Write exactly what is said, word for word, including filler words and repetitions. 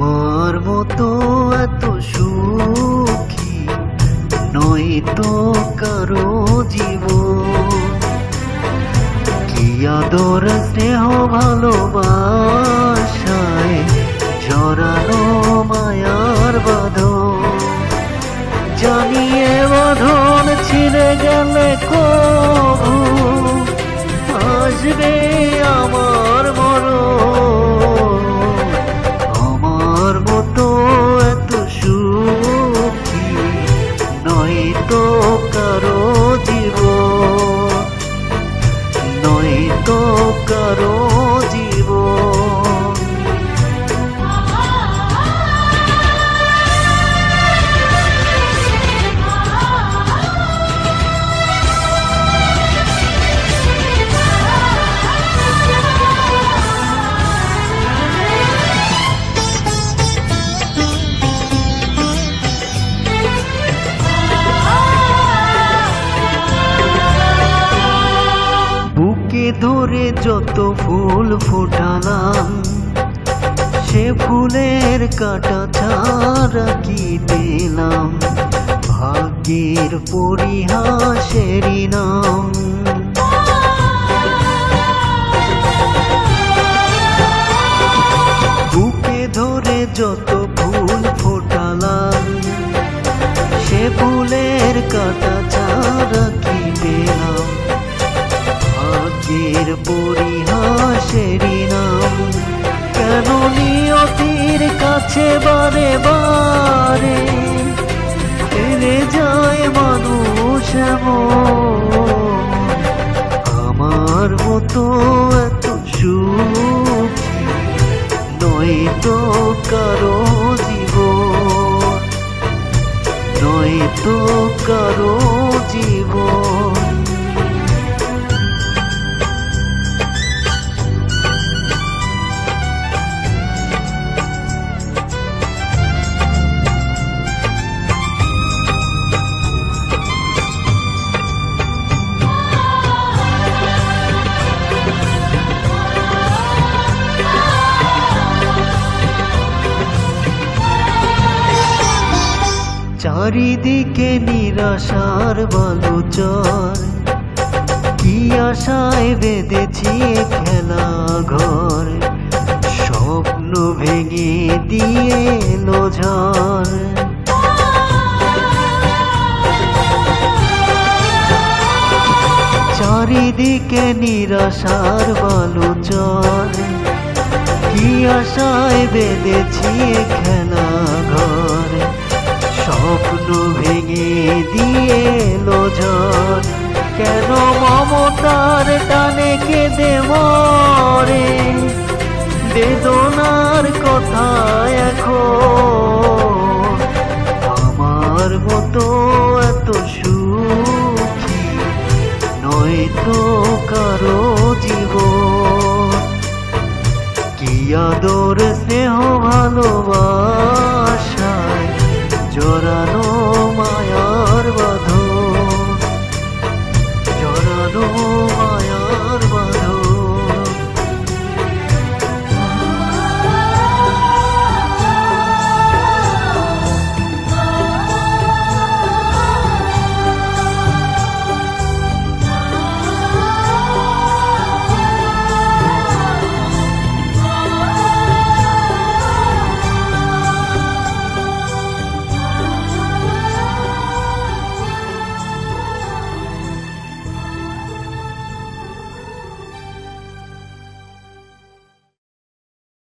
আমার মতো এত সুখী নয় তো কারো জীবন। কি আদর স্নেহ ভালোবাসায় জড়ানো মায়ার বাঁধন। জানিয়ে বাঁধন ছিঁড়ে গেলে কবু আসবে আমার মরণ। আমার মতো এত সুখী নয় তো কারো জীবন, নয় তো কারো জীবন। বুকে ধরে যত ফুল ফোটালাম সে ফুলের কাটা ছাড়া কি পেলাম? ভাগ্যের পরিহাসেরই নাম। বুকে ধরে যত ফুল ফোটালাম সে ফুলের কাটা ছাড়া কি পেলাম? ভাগ্যের পরিহাসেরই নাম। কেন নিয়তির কাছে বারে বারে ফিরে যায় মানুষ এমন? আমার মতো এত সুখী নয় তো কারো জীবন, নয় তো কারো জীবন। চারিদিকে নিরাশার বালুচর, কি আশায় বেঁধেছি খেলা ঘর। স্বপ্ন ভেঙে দিয়ে এলো ঝড়। চারিদিকে নিরাশার বালুচর, কি আশায় বেঁধেছি খেলা ঘর। স্বপ্ন ভেঙে দিয়ে এলো ঝড়। কেন মমতার টানে কেঁদে মরে বেদনার কথায়